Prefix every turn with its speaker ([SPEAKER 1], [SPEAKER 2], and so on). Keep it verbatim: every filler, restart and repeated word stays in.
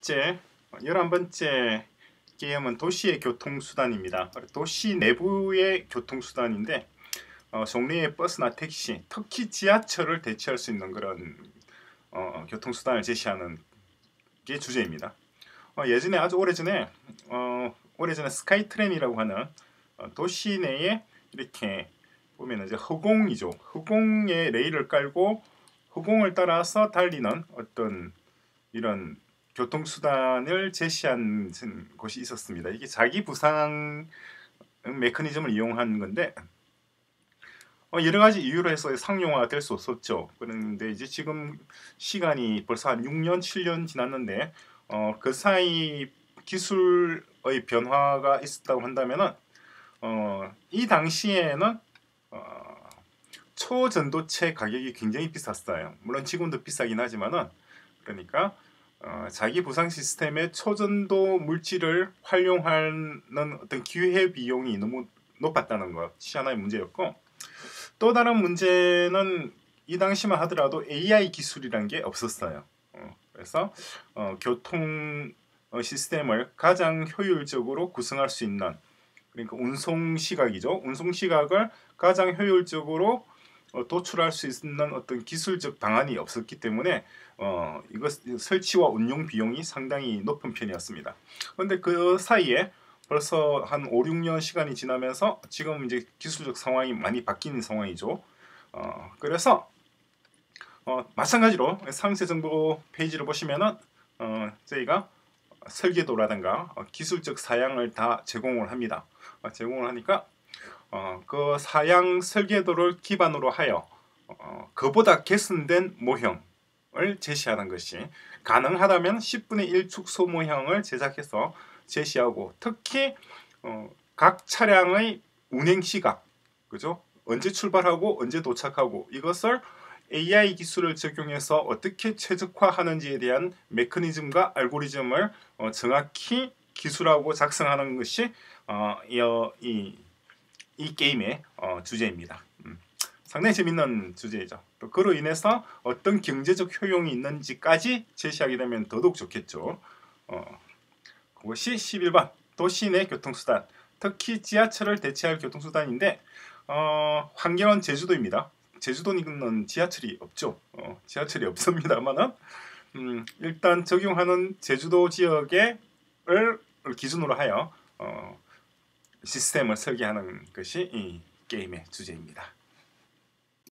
[SPEAKER 1] 번째, 열한 번째 게임은 도시의 교통수단입니다. 도시 내부의 교통수단인데 어, 종류의 버스나 택시, 특히 지하철을 대체할 수 있는 그런 어, 교통수단을 제시하는 게 주제입니다. 어, 예전에 아주 오래전에 어, 오래전에 스카이트램이라고 하는 어, 도시 내에 이렇게 보면 이제 허공이죠. 허공에 레일을 깔고 허공을 따라서 달리는 어떤 이런 교통수단을 제시한 곳이 있었습니다. 이게 자기 부상 메커니즘을 이용한 건데 어, 여러 가지 이유로 해서 상용화가 될 수 없었죠. 그런데 이제 지금 시간이 벌써 한 육 년, 칠 년 지났는데 어, 그 사이 기술의 변화가 있었다고 한다면은 어, 이 당시에는 어, 초전도체 가격이 굉장히 비쌌어요. 물론 지금도 비싸긴 하지만은 그러니까 어, 자기 부상 시스템에 초전도 물질을 활용하는 어떤 기회 비용이 너무 높았다는 것이 하나의 문제였고, 또 다른 문제는 이 당시만 하더라도 에이아이 기술이란 게 없었어요. 어, 그래서 어, 교통 시스템을 가장 효율적으로 구성할 수 있는, 그러니까 운송 시각이죠. 운송 시각을 가장 효율적으로 어, 도출할 수 있는 어떤 기술적 방안이 없었기 때문에 어, 이것 설치와 운용 비용이 상당히 높은 편이었습니다. 그런데 그 사이에 벌써 한 오, 육 년 시간이 지나면서 지금 이제 기술적 상황이 많이 바뀌는 상황이죠. 어, 그래서 어, 마찬가지로 상세 정보 페이지를 보시면은 어, 저희가 설계도라든가 어, 기술적 사양을 다 제공을 합니다. 어, 제공을 하니까 어, 그 사양 설계도를 기반으로 하여 어, 그보다 개선된 모형을 제시하는 것이 가능하다면 십분의 일 축소 모형을 제작해서 제시하고, 특히 어, 각 차량의 운행 시각, 그죠? 언제 출발하고 언제 도착하고 이것을 에이아이 기술을 적용해서 어떻게 최적화하는지에 대한 메커니즘과 알고리즘을 어, 정확히 기술하고 작성하는 것이 어, 이, 이 게임의 어, 주제입니다. 음, 상당히 재밌는 주제이죠. 또 그로 인해서 어떤 경제적 효용이 있는지까지 제시하게 되면 더더욱 좋겠죠. 어, 그것이 십일 번 도시 내 교통수단, 특히 지하철을 대체할 교통수단인데 어, 환경은 제주도입니다. 제주도는 지하철이 없죠. 어, 지하철이 없습니다만은 음, 일단 적용하는 제주도 지역을 기준으로 하여 어, 시스템을 설계하는 것이 이 게임의 주제입니다.